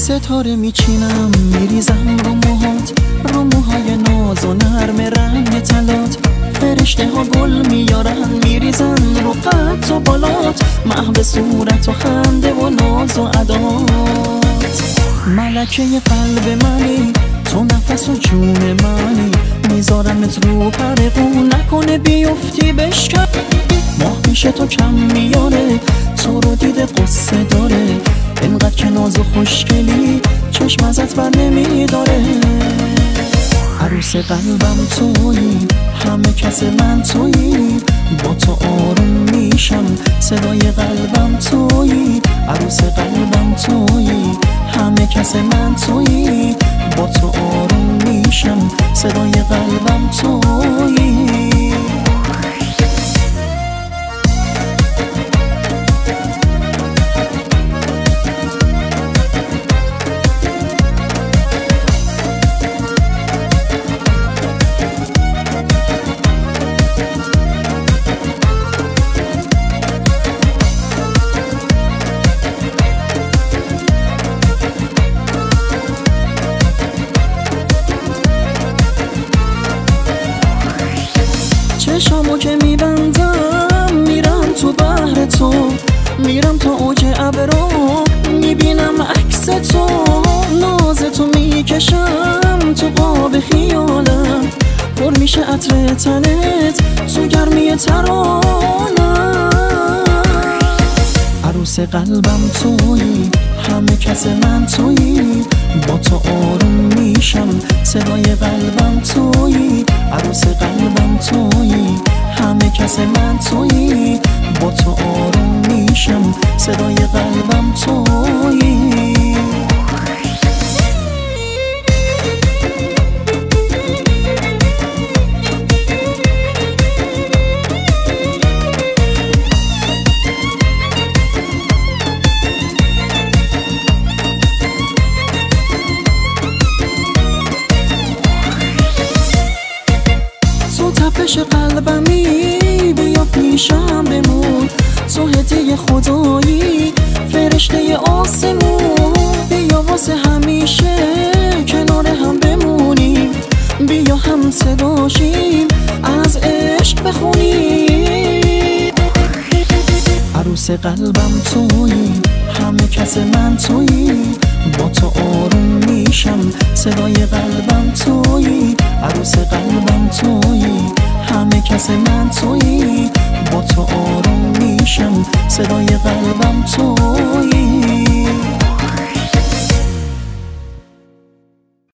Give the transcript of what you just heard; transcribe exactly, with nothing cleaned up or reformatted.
ستاره میچینم میریزم رو موهات، رو موهای ناز و نرم رنگ طلات. فرشته ها گل میارن میریزن رو قد و بالات، محو صورت و خنده و ناز و عدات. ملکه قلب منی تو، نفس و جون منی، میذارمت رو پرقو نکنه بیفتی بشکن. ماه پیش تو کم میاره تو رو دیده قصه داره، اینقدر که ناز و خوشگلی چشم ازت بر نمیداره. عروس قلبم تویی، همه کس من تویی، با تو آروم میشم صدای قلبم تویی. عروس قلبم تویی، همه کس من تویی، با تو آروم میشم صدای قلبم تویی. چشامو که میبندم میرم تو بحر تو، میرم تا اوج ابرو میبینم عکس تو. ناز تو میکشم تو قاب خیالم، پر میشه عطر تنت تو گرمی ترانم. عروس قلبم تویی، همه کس من تویی، با تو آروم میشم صدای قلبم تویی. عروس قلبم تویی، همه کس من تویی، با تو آروم میشم صدای قلبم تویی. تپش قلبمی بیا پیشم بمون، تو هدیه خدایی فرشته آسمون. بیا واسه همیشه کنار هم بمونیم، بیا هم صداشیم از عشق بخونیم. عروس قلبم تویی، همه کس من تویی، با تو آروم میشم صدای قلبم تویی. عروس قلبم تویی، همه کس من تویی، با تو آروم میشم صدای قلبم تویی.